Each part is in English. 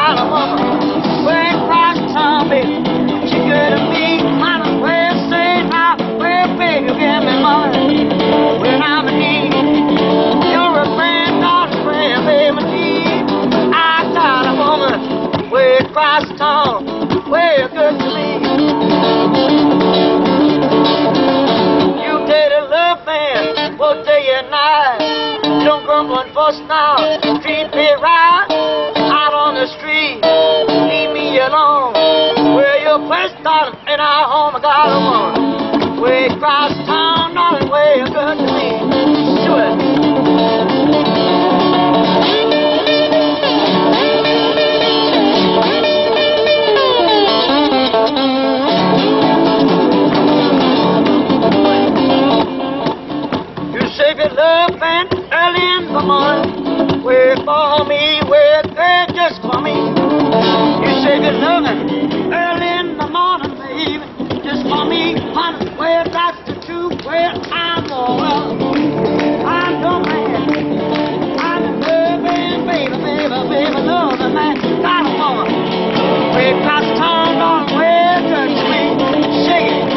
got a woman way across town, baby. She good to me, mama, way say now, way big, you give me money when I'm in need. You're a friend, not a friend, baby, need. I got a woman way across town, way good to me. You did a love man, both day and night. Don't grumble and fuss now, treat me right. Out on the street, leave me alone. Where your place, darling, in our home, I got a woman way across town, darling, way good to me. Do it. Save your love and early in the morning. Wait for me, wait there just for me. You save your love and early in the morning, baby, just for me, honey. Where that's the truth, where I'm going. I'm your man. I'm a loving baby, baby, baby, loving man. Got a woman. Way across town, darling, where good to me. Shake it.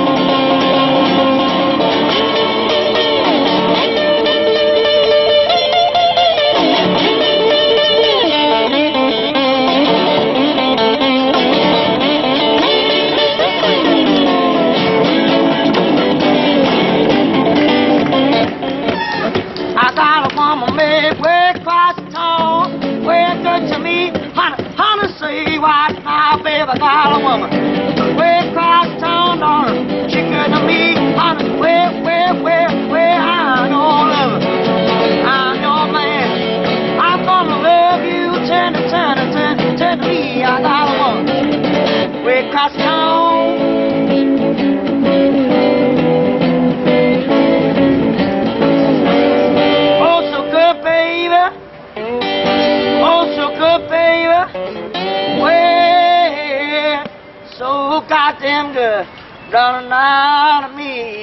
I got a woman made way across town, way good to me. Honey, say what now, baby, I got a woman way across town, darling. She good to me, honey, where I know love her. I'm your man. I'm gonna love you, tender me. I got a woman way across town. Way so goddamn good, darling, out of me.